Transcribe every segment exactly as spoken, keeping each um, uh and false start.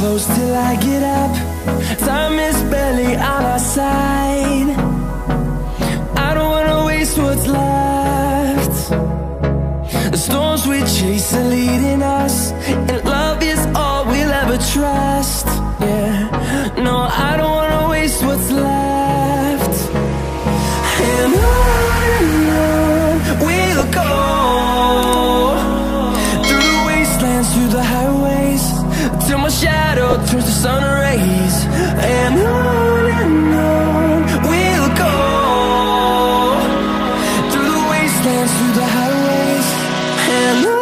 close till I get up. Time is barely on our side. I don't wanna waste what's left. The storms we chase are leading us, and love is all we'll ever trust. Yeah, no, I don't wanna waste what's left. And on and on we'll go, through the wastelands, through the highways, till my shadow turns to sun rays. And on and on we'll go, through the wastelands, through the highways, and on.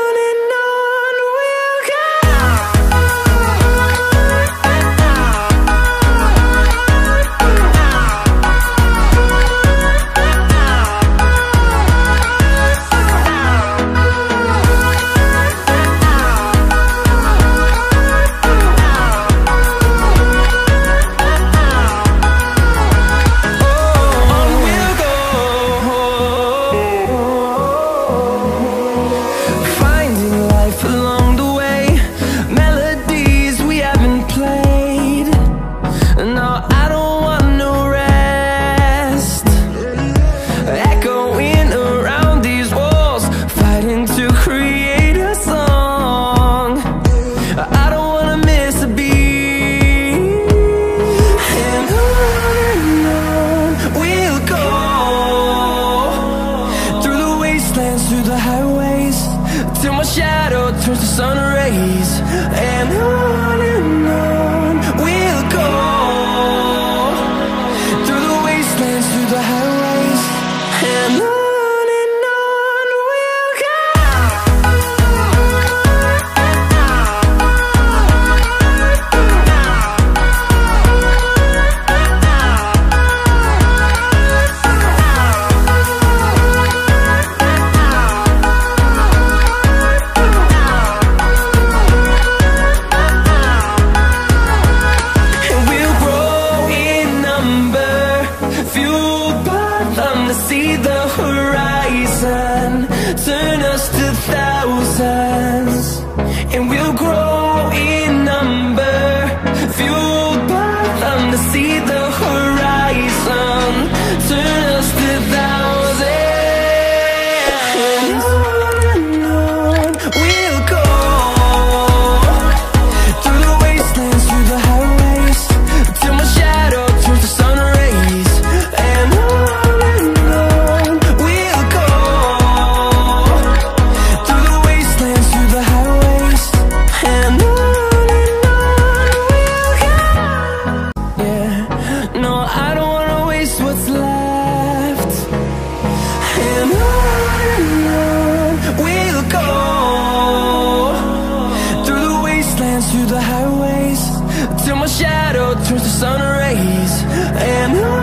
Through the highways, till my shadow turns to sun rays. And on and on we'll go, through the wastelands, through the highways, and on. See the horizon turn us to thousands, and we'll grow in number, fueled by them. To see the horizon turn us to thousands, and on and on we'll go, through the wastelands, through the highways, till my shadow turns to sun rays. And on through the highways, till my shadow turns to sun rays. And